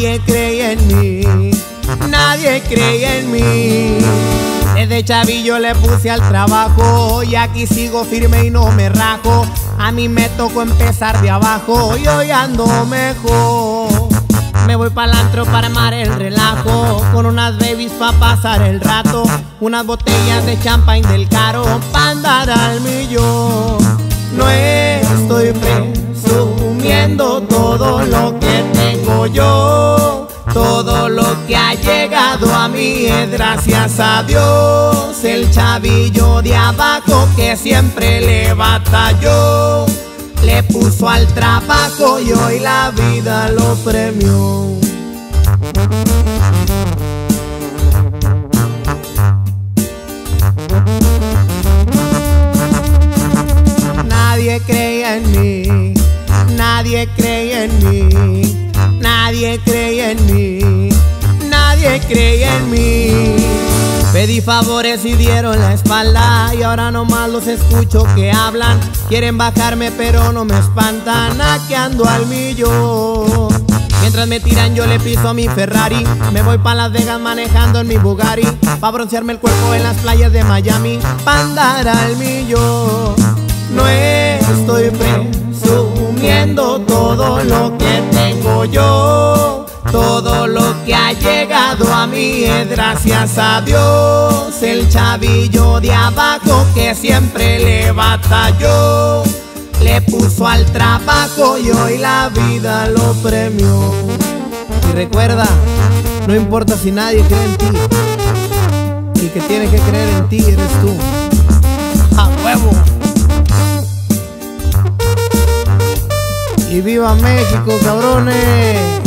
Nadie creía en mí, nadie creía en mí. Desde chavillo le puse al trabajo y aquí sigo firme y no me rajo. A mí me tocó empezar de abajo y hoy ando mejor. Me voy pa'l antro para armar el relajo, con unas babies pa' pasar el rato, unas botellas de champagne del caro pa' andar al millón. No estoy presumiendo todo lo que tengo yo, todo lo que ha llegado a mí es gracias a Dios. El chavillo de abajo que siempre le batalló, le puso al trabajo y hoy la vida lo premió. Nadie creía en mí, nadie creía en mí, nadie creía en mí, nadie creía en mí. Pedí favores y dieron la espalda y ahora nomás los escucho que hablan. Quieren bajarme pero no me espantan, aquí ando al millón. Mientras me tiran yo le piso a mi Ferrari, me voy pa' Las Vegas manejando en mi Bugatti, pa' broncearme el cuerpo en las playas de Miami, pa' andar al millón. No estoy presumiendo todo lo que tengo yo, todo lo que ha llegado a mí es gracias a Dios. El chavillo de abajo que siempre le batalló, le puso al trabajo y hoy la vida lo premió. Y recuerda, no importa si nadie cree en ti, el que tiene que creer en ti eres tú. ¡A huevo! Y viva México, cabrones.